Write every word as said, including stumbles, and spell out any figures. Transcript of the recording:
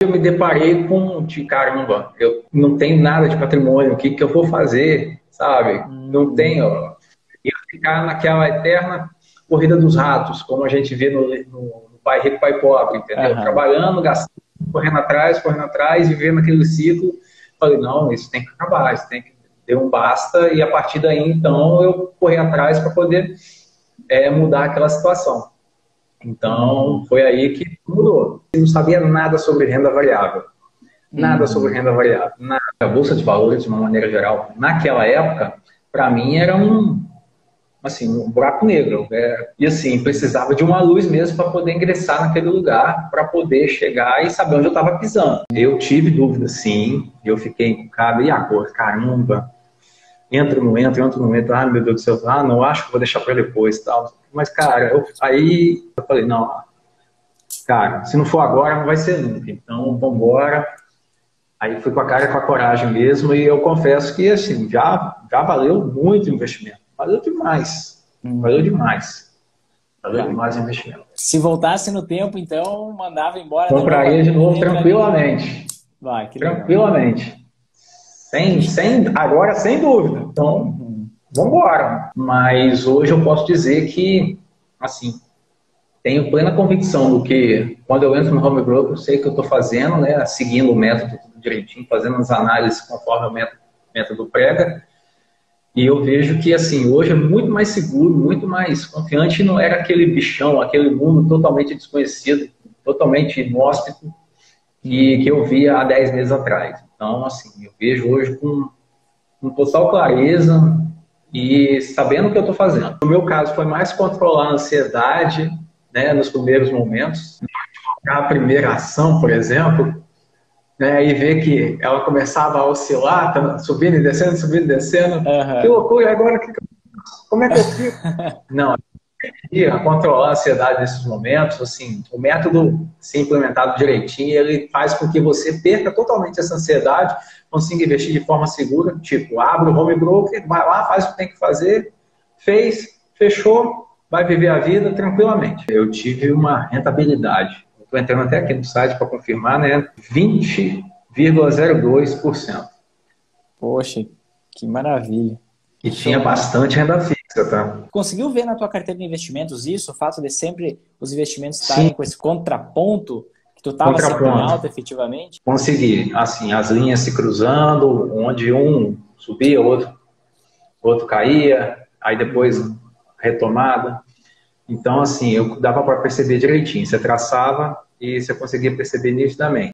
eu me deparei com, de caramba, eu não tenho nada de patrimônio, o que, que eu vou fazer, sabe? Hum. Não tenho. Ia ficar naquela eterna corrida dos ratos, como a gente vê no, no, no Pai Rico, Pai Pobre, entendeu? Aham. Trabalhando, gastando, correndo atrás, correndo atrás, e vendo aquele ciclo. Falei, não, isso tem que acabar, isso tem que ter um basta, e a partir daí, então, eu corri atrás para poder é, mudar aquela situação. Então, foi aí que mudou. Eu não sabia nada sobre renda variável. Nada Uhum. sobre renda variável. Nada. A Bolsa de Valores, de uma maneira geral, naquela época, para mim era um, assim, um buraco negro. É, e assim, precisava de uma luz mesmo para poder ingressar naquele lugar, para poder chegar e saber onde eu estava pisando. Eu tive dúvida, sim. Eu fiquei encucado. E agora? Caramba! Entra, não entra, entra, não entra. Ah, meu Deus do céu. Ah, não, acho que vou deixar para depois. Tal. Mas, cara, eu, aí eu falei, não, cara, se não for agora, não vai ser nunca. Então, vamos embora. Aí fui com a cara e com a coragem mesmo. E eu confesso que, assim, já, já valeu muito o investimento. Valeu demais. Uhum. Valeu demais. Valeu Tá. demais o investimento. Se voltasse no tempo, então, mandava embora. Compraria de novo tranquilamente. Vai, que legal. Tranquilamente. Sem, sem, agora, sem dúvida. Então, Uhum. vamos embora. Mas hoje eu posso dizer que, assim, tenho plena convicção do que, quando eu entro no home broker, eu sei o que eu estou fazendo, né? Seguindo o método tudo direitinho, fazendo as análises conforme o método, método prega. E eu vejo que, assim, hoje é muito mais seguro, muito mais confiante. Não era aquele bichão, aquele mundo totalmente desconhecido, totalmente inóspito, que, que eu via há dez meses atrás. Então, assim, eu vejo hoje com, com total clareza e sabendo o que eu estou fazendo. No meu caso, foi mais controlar a ansiedade, né, nos primeiros momentos. A primeira ação, por exemplo, né, e ver que ela começava a oscilar, tá, subindo e descendo, subindo e descendo. Uhum. Que loucura, agora que, como é que eu fico? Não, a controlar a ansiedade nesses momentos, assim, o método, se implementado direitinho, ele faz com que você perca totalmente essa ansiedade, consiga investir de forma segura, tipo, abre o home broker, vai lá, faz o que tem que fazer, fez, fechou, vai viver a vida tranquilamente. Eu tive uma rentabilidade, estou entrando até aqui no site para confirmar, né, vinte vírgula zero dois por cento. Poxa, que maravilha. E tinha bastante renda fixa, tá? Conseguiu ver na tua carteira de investimentos isso? O fato de sempre os investimentos estarem com esse contraponto, que tu estava sempre em alta efetivamente? Consegui. Assim, as linhas se cruzando, onde um subia, o outro, outro caía, aí depois retomada. Então, assim, eu dava para perceber direitinho. Você traçava e você conseguia perceber nitidamente.